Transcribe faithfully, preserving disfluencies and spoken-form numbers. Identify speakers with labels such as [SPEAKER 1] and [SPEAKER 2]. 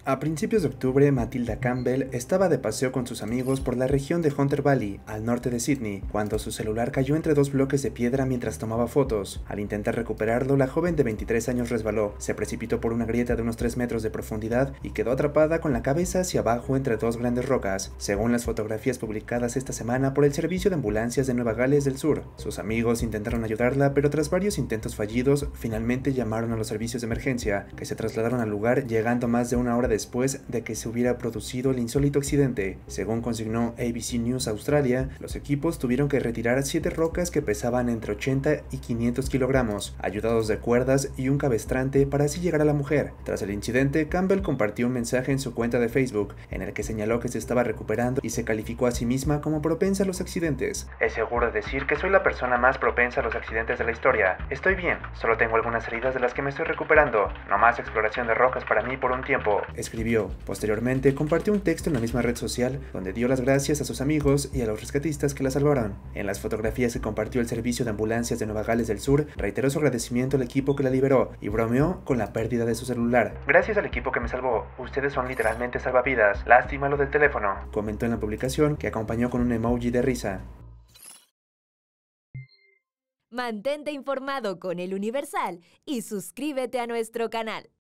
[SPEAKER 1] A principios de octubre, Matilda Campbell estaba de paseo con sus amigos por la región de Hunter Valley, al norte de Sydney, cuando su celular cayó entre dos bloques de piedra mientras tomaba fotos. Al intentar recuperarlo, la joven de veintitrés años resbaló, se precipitó por una grieta de unos tres metros de profundidad y quedó atrapada con la cabeza hacia abajo entre dos grandes rocas, según las fotografías publicadas esta semana por el Servicio de Ambulancias de Nueva Gales del Sur. Sus amigos intentaron ayudarla, pero tras varios intentos fallidos, finalmente llamaron a los servicios de emergencia, que se trasladaron al lugar, llegando más de una hora después de que se hubiera producido el insólito accidente. Según consignó A B C News Australia, los equipos tuvieron que retirar siete rocas que pesaban entre ochenta y quinientos kilogramos, ayudados de cuerdas y un cabestrante para así llegar a la mujer. Tras el incidente, Campbell compartió un mensaje en su cuenta de Facebook, en el que señaló que se estaba recuperando y se calificó a sí misma como propensa a los accidentes. Es seguro decir que soy la persona más propensa a los accidentes de la historia. Estoy bien, solo tengo algunas heridas de las que me estoy recuperando. No más exploración de rocas para mí por un tiempo, escribió. Posteriormente, compartió un texto en la misma red social donde dio las gracias a sus amigos y a los rescatistas que la salvaron. En las fotografías que compartió el Servicio de Ambulancias de Nueva Gales del Sur, reiteró su agradecimiento al equipo que la liberó y bromeó con la pérdida de su celular. Gracias al equipo que me salvó, ustedes son literalmente salvavidas, lástima lo del teléfono, comentó en la publicación, que acompañó con un emoji de risa.
[SPEAKER 2] Mantente informado con El Universal y suscríbete a nuestro canal.